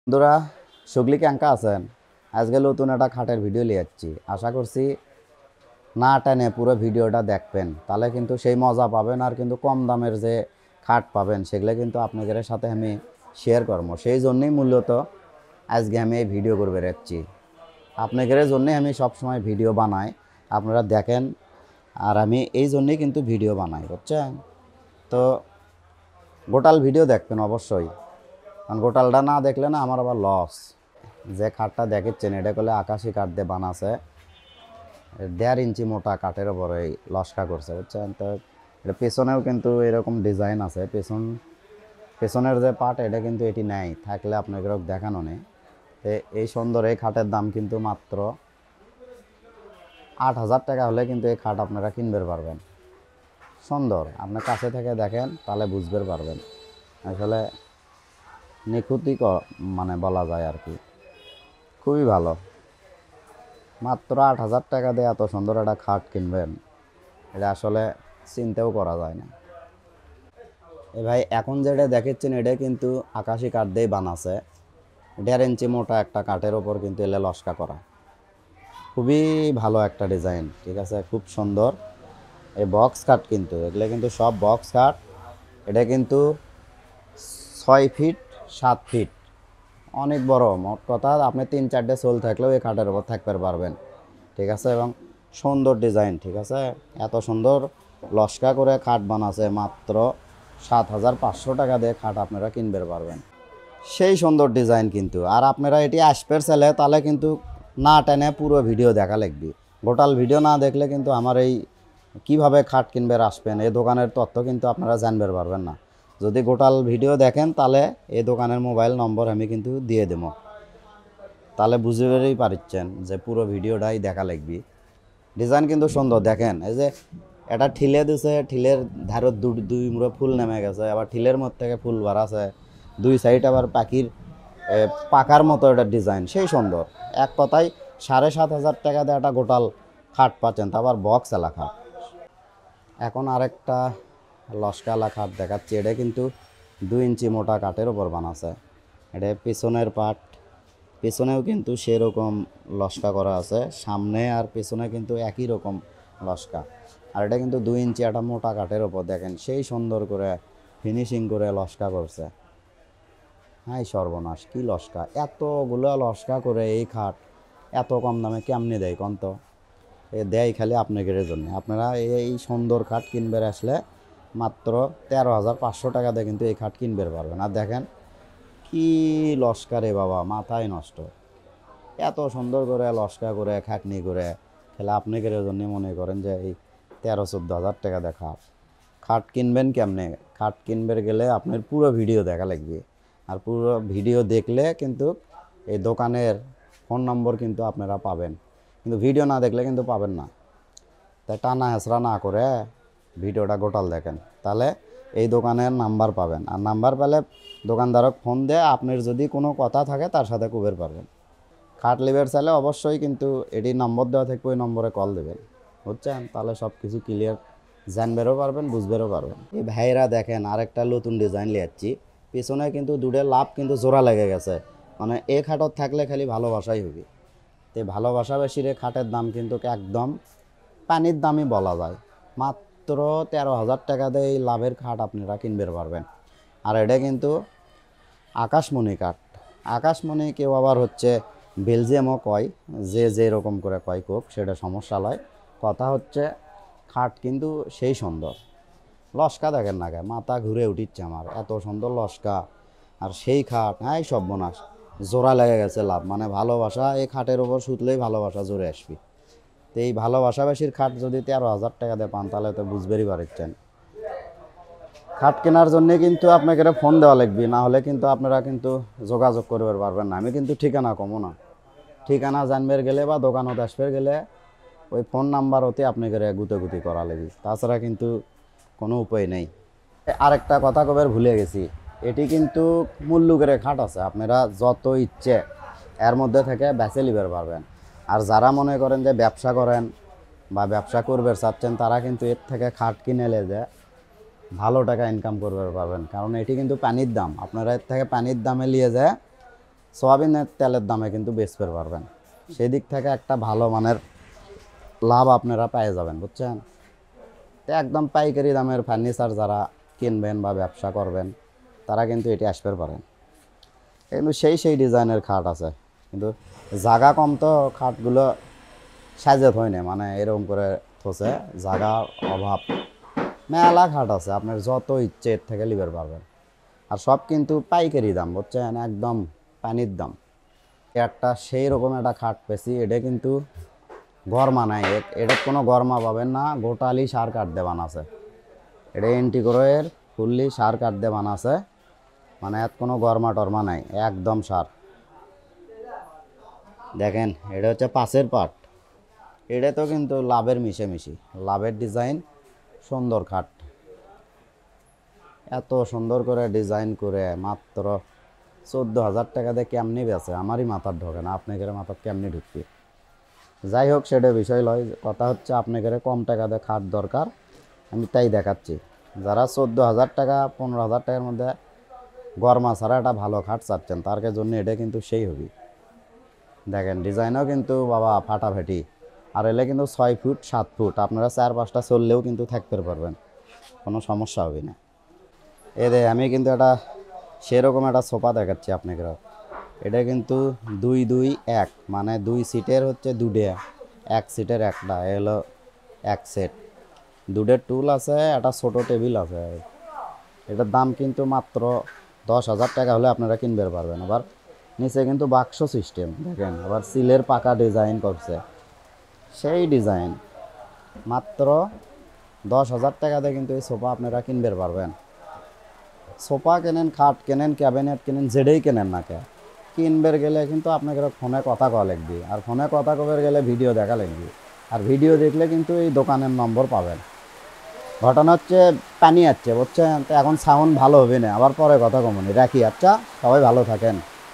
বন্ধুরা, সুগলি ক্যাঙ্কা আছেন? আজকে নতুন একটা খাটের ভিডিও নিয়ে যাচ্ছি। আশা করছি না টেনে পুরো ভিডিওটা দেখবেন, তাহলে কিন্তু সেই মজা পাবেন। আর কিন্তু কম দামের যে খাট পাবেন সেগুলো কিন্তু আপনাদের সাথে আমি শেয়ার করবো। সেই জন্যই মূলত আজকে আমি এই ভিডিও করে বেরোচ্ছি। আপনাদের জন্যই আমি সবসময় ভিডিও বানাই, আপনারা দেখেন। আর আমি এই জন্যই কিন্তু ভিডিও বানাই, বুঝছেন? তো গোটাল ভিডিও দেখবেন অবশ্যই, কারণ গোটালটা না দেখলে না আমার আবার লস। যে খাটটা দেখেছেন এটা করলে আকাশি কাঠ দিয়ে বানাছে, 1.5 ইঞ্চি মোটা কাঠের ওপরে এই লস্কা করছে, বুঝছেন? তো এটা পেছনেও কিন্তু এরকম ডিজাইন আছে। পেছনের যে পাট এটা কিন্তু এটি নেই, থাকলে আপনাকে দেখানো নেই। এই সুন্দর এই খাটের দাম কিন্তু মাত্র 8,000 টাকা হলে কিন্তু এই খাট আপনারা কিনতে পারবেন। সুন্দর, আপনার কাছে থেকে দেখেন তাহলে বুঝতে পারবেন। আসলে নিখুঁতই মানে বলা যায় আর কি, খুবই ভালো। মাত্র 8,000 টাকা দিয়ে এত সুন্দর একটা খাট কিনবেন, এটা আসলে চিন্তাও করা যায় না। ভাই, এখন যেটা দেখেছেন এটা কিন্তু আকাশি কাঠ দিয়ে বানাছে, 1.5 ইঞ্চি মোটা একটা কাঠের ওপর কিন্তু এলে লস্কা করা। খুবই ভালো একটা ডিজাইন, ঠিক আছে, খুব সুন্দর। এই বক্স কাঠ কিন্তু, এগুলো কিন্তু সব বক্স কাঠ। এটা কিন্তু 6 ফিট 7 ফিট, অনেক বড়। মোট কথা আপনি 3-4টে সোল থাকলেও এই খাটের উপর থাকতে পারবেন, ঠিক আছে। এবং সুন্দর ডিজাইন, ঠিক আছে। এত সুন্দর লস্কা করে খাট বানাছে, মাত্র 7,500 টাকা দিয়ে খাট আপনারা কিনতে পারবেন। সেই সুন্দর ডিজাইন কিন্তু। আর আপনারা এটি আসবের চাইলে তাহলে কিন্তু না টেনে পুরো ভিডিও দেখা লাগবে। গোটাল ভিডিও না দেখলে কিন্তু আমার এই কিভাবে খাট কিনবে আসবেন এই দোকানের তথ্য কিন্তু আপনারা জানতে পারবেন না। যদি গোটাল ভিডিও দেখেন তাহলে এই দোকানের মোবাইল নম্বর আমি কিন্তু দিয়ে দেবো, তাহলে বুঝতেই পারছেন যে পুরো ভিডিওটাই দেখা লাগবে। ডিজাইন কিন্তু সুন্দর, দেখেন। এই যে এটা ঠিলে দিছে, ঠিলের ধারত দুই মুড়ো ফুল নেমে গেছে, আবার ঠিলের মধ্যে থেকে ফুল বাড়াছে, দুই সাইড আবার পাখির পাকার মতো এটা ডিজাইন, সেই সুন্দর। এক কথায় 7,500 টাকা দিয়ে একটা গোটাল খাট পাচ্ছেন, তা আবার বক্স এলা খাট। এখন আরেকটা লস্কালা খাট দেখাচ্ছি। এটা কিন্তু 2 ইঞ্চি মোটা কাঠের ওপর বানাছে। এটা পেছনের পাট, পেছনেও কিন্তু সেরকম লস্কা করা আছে, সামনে আর পেছনে কিন্তু একই রকম লস্কা। আর এটা কিন্তু 2 ইঞ্চি একটা মোটা কাঠের ওপর, দেখেন সেই সুন্দর করে ফিনিশিং করে লস্কা করছে। হ্যাঁ, সর্বনাশ, কি লস্কা! এতগুলো লস্কা করে এই খাট এত কম দামে কেমনে দেয় কন তো? এ দেয় খালি আপনাদের জন্য। আপনারা এই সুন্দর খাট কিনবে আসলে মাত্র 13,500 টাকা দিয়ে কিন্তু এই খাট কিনবে পারবেন। আর দেখেন কি লস্কা রে বাবা, মাথায় নষ্ট। এত সুন্দর করে লস্কা করে খাটনি করে খেলে আপনাদের জন্য মনে করেন যে এই 13-14 হাজার টাকা দিয়ে খাট খাট কিনবেন কেমনে? খাট কিনবে গেলে আপনার পুরো ভিডিও দেখা লাগবে। আর পুরো ভিডিও দেখলে কিন্তু এই দোকানের ফোন নম্বর কিন্তু আপনারা পাবেন, কিন্তু ভিডিও না দেখলে কিন্তু পাবেন না। তাই টানা হেঁচড়া না করে ভিডিওটা গোটাল দেখেন, তাহলে এই দোকানের নাম্বার পাবেন। আর নাম্বার পেলে দোকানদারক ফোন দিয়ে আপনার যদি কোনো কথা থাকে তার সাথে কুবের পারবেন। খাট লিবের চাইলে অবশ্যই কিন্তু এটি নম্বর দেওয়া থাকবে, ওই নম্বরে কল দেবেন, বুঝছেন? তাহলে সব কিছু ক্লিয়ার জানবেরও পারবেন, বুঝবেরও পারবেন। এই ভাইরা দেখেন আরেকটা নতুন ডিজাইন লিয়াচ্ছি। পিছনে কিন্তু দুটো লাভ কিন্তু জোড়া লেগে গেছে, মানে এ খাটত থাকলে খালি ভালোবাসাই হবে। তো ভালোবাসা বেশিরে খাটের দাম কিন্তু একদম পানির দামই বলা যায়। মাত্র 13,000 টাকা দিয়ে এই লাভের খাট আপনারা কিনতে পারবেন। আর এটা কিন্তু আকাশমণি কাঠ। আকাশমণি কেউ আবার হচ্ছে বেলজিয়ামও কয়, যে যেরকম করে কয় কোক, সেটা সমস্যা নয়। কথা হচ্ছে খাট কিন্তু সেই সুন্দর। লস্কা দেখেন না, মাথা ঘুরে উঠিচ্ছে আমার, এত সুন্দর লস্কা। আর সেই খাট, হ্যাঁ সর্বনাশ, জোড়া লেগে গেছে লাভ, মানে ভালোবাসা এই খাটের ওপর শুতলেই ভালোবাসা জোরে আসবি। তো এই ভালোবাসাবাসীর খাট যদি 13,000 টাকা দিয়ে পান তাহলে তো বুঝবেরই পারছেন। খাট কেনার জন্যে কিন্তু আপনাকে ফোন দেওয়া লাগবে, না হলে কিন্তু আপনারা কিন্তু যোগাযোগ করতে পারবেন না। আমি কিন্তু ঠিকানা কমো না, ঠিকানা জানবের গেলে বা দোকানত আসবে গেলে ওই ফোন নাম্বার হতে আপনাকে গুতেগুতি করা লাগবে, তাছাড়া কিন্তু কোনো উপায় নেই। আরেকটা কথা কবের ভুলে গেছি, এটি কিন্তু মূল্য করে খাট আছে, আপনারা যত ইচ্ছে এর মধ্যে থেকে বেছে লিবার পারবেন। আর যারা মনে করেন যে ব্যবসা করেন বা ব্যবসা করবে চাচ্ছেন, তারা কিন্তু এর থেকে খাট কিনে এলে যে ভালো টাকা ইনকাম করবে পারবেন, কারণ এটি কিন্তু পানির দাম। আপনারা এর থেকে পানির দামে নিয়ে যায় সয়াবিনের তেলের দামে কিন্তু বেচতে পারবেন। সেই দিক থেকে একটা ভালো মানের লাভ আপনারা পেয়ে যাবেন, বুঝছেন। তো একদম পাইকারি দামের ফার্নিচার যারা কিনবেন বা ব্যবসা করবেন তারা কিন্তু এটি আসতে পারেন। কিন্তু সেই ডিজাইনের খাট আছে, কিন্তু জায়গা কম তো খাটগুলো সাজে হয় না, মানে এরকম করে থসে, জায়গার অভাব। মেলা খাট আছে, আপনার যত ইচ্ছে এর থেকে লিবার পারবেন। আর সব কিন্তু পাইকারি দাম, বুঝছেন, একদম পানির দাম। একটা সেই রকম একটা খাট পেয়েছি, এটা কিন্তু গরমা নাই, এটা কোনো গরমা পাবেন না, গোটালি সার কাঠ দিয়ে বানাছে। এটা এন্টিগ্রোয়ের ফুললি সার কাঠ দিয়ে বানাছে, মানে এত কোনো গরমা টরমা নাই, একদম সার। দেখেন এটা হচ্ছে পাশের পাট, এটা তো কিন্তু লাভের মিশি লাভের ডিজাইন, সুন্দর খাট। এত সুন্দর করে ডিজাইন করে মাত্র 14,000 টাকা দিয়ে কেমনি বেছে, আমারই মাথার ঢোকে না, আপনাদের মাথার কেমনি ঢুকবে। যাই হোক, সেটা বিষয় লয়, কথা হচ্ছে আপনাদের কম টাকা দিয়ে খাট দরকার, আমি তাই দেখাচ্ছি। যারা 14,000 টাকা 15,000 টাকার মধ্যে গরমা ছাড়া একটা ভালো খাট চাচ্ছেন, তার জন্য এটা কিন্তু সেই হবে। দেখেন ডিজাইনও কিন্তু বাবা ফাটাফাটি। আর এলে কিন্তু 6 ফুট 7 ফুট, আপনারা 4-5টা চললেও কিন্তু থাকতে পারবেন, কোনো সমস্যা হবে না। আমি কিন্তু একটা সেরকম একটা সোফা দেখাচ্ছি আপনাকে। এটা কিন্তু 2-2-1, মানে 2 সিটের হচ্ছে 2টে, 1 সিটের একটা, এলো 1 সেট। 2টে টুল আছে, একটা ছোটো টেবিল আছে। এটার দাম কিন্তু মাত্র 10,000 টাকা হলে আপনারা কিনতে পারবেন। আবার নিচে কিন্তু বাক্স সিস্টেম, দেখেন, আবার সিলের পাকা ডিজাইন করছে, সেই ডিজাইন। মাত্র 10,000 টাকাতে কিন্তু এই সোফা আপনারা কিনতে পারবেন। সোফা কেনেন, খাট কেনেন, ক্যাবিনেট কেনেন, যেটাই কেনেন না কে, কিনবের গেলে কিন্তু আপনাকে ফোনে কথা কওয়া লাগবে, আর ফোনে কথা কবার গেলে ভিডিও দেখা লাগবে, আর ভিডিও দেখলে কিন্তু এই দোকানের নম্বর পাবেন। ঘটনা হচ্ছে পানি আসছে, বুঝছেন, তো এখন সাউন্ড ভালো হবে না, আবার পরে কথা কমনি রাখি। আচ্ছা, সবাই ভালো থাকেন।